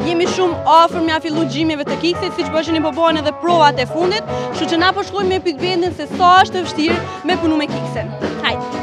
jemi shumë afër me fillu gjimjeve të Kiksit, siç bëshini po bëhen edhe provat e fundit, kështu që na po shkojmë me pikëvendin se sa është e vështirë me punu me Kiksin. Hajde.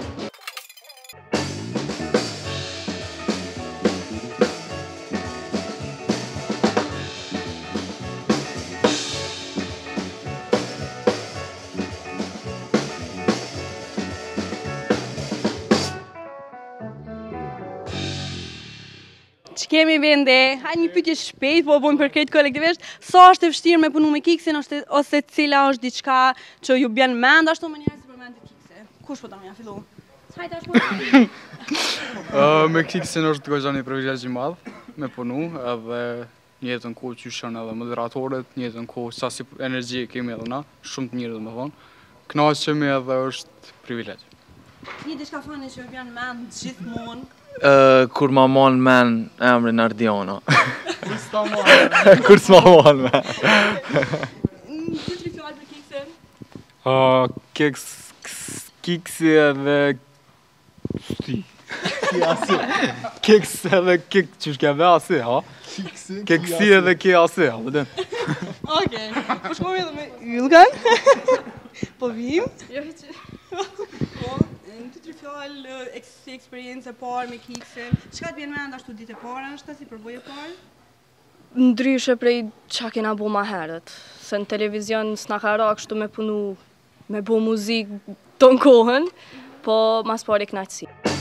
Që kemi vende, hajde një pyetje shpejt, po bojmë për krejt kolektivisht, sa është e vështirë me punu me Kiksin, ose cila është diçka që ju bjen mend ashtu më njerëz si përmendet Kikse? Kush po ta më fillu? Hajde ashtu. Me Kiksin është goxha një privilegj i madh me punu, edhe një jetën kohë qyshën edhe moderatorët, një jetën kohë sa si energji kemi edhe na, shumë të mirë domethënë. Kënaqemi edhe është privilegj. Një diçka fani që ju bjen mend gjithmonë. Kur ma mon men emrin Ardiona. Kur s'ma mon men. Dy-tri fjalë për Kiksin? Kiksi edhe... Kiks edhe kik që shkeve asi, ha? Kiksi edhe ki asi, ha? Okej, po shkojmë edhe me Ylkan. Po vim. Jo që... Dy-tri fjalë si eksperiencë e parë me Kiksin. Çka të vjen mend ashtu ditë e parë është si përvojë e parë? Ndryshe prej qa kena bo ma herët. Se në televizion s'na ka ra kështu me punu, me bo muzikë ton kohën, po mas pari knaqësi.